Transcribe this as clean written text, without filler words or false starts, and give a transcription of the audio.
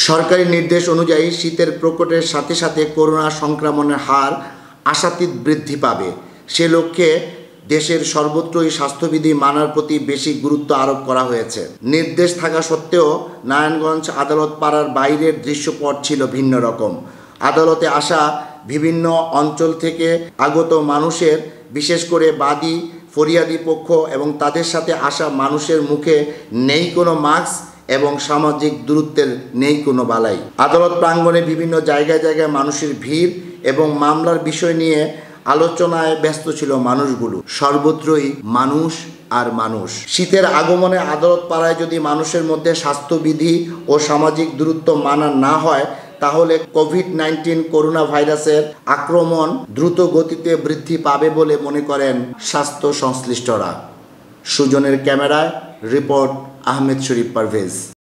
সরকারি নির্দেশ অনুযায়ী শীতের প্রকোপের সাথে সাথে করোনা সংক্রমণের হার আশাতীত বৃদ্ধি পাবে। সে লক্ষ্যে দেশের সর্বত্রই স্বাস্থ্যবিধি মানার প্রতি বেশি গুরুত্ব আরোপ করা হয়েছে। নির্দেশ থাকা সত্ত্বেও নারায়ণগঞ্জ আদালত পাড়ার বাইরের দৃশ্যপট ছিল ভিন্ন রকম। আদালতে আসা বিভিন্ন অঞ্চল থেকে আগত মানুষের, বিশেষ করে বাদী, ফরিয়াদি পক্ষ এবং তাদের সাথে আসা মানুষের মুখে নেই কোনো মাস্ক এবং সামাজিক দূরত্বের নেই কোনো বালাই। আদালত প্রাঙ্গণে বিভিন্ন জায়গায় জায়গায় মানুষের ভিড় এবং মামলার বিষয় নিয়ে আলোচনায় ব্যস্ত ছিল মানুষগুলো। সর্বত্রই মানুষ আর মানুষ। শীতের আগমনে আদালত পাড়ায় যদি মানুষের মধ্যে স্বাস্থ্যবিধি ও সামাজিক দূরত্ব মানা না হয়, তাহলে কোভিড-19 করোনা ভাইরাসের আক্রমণ দ্রুত গতিতে বৃদ্ধি পাবে বলে মনে করেন স্বাস্থ্য সংশ্লিষ্টরা। সুজনের ক্যামেরায় রিপোর্ট আহমেদ শরীফ পারভেজ।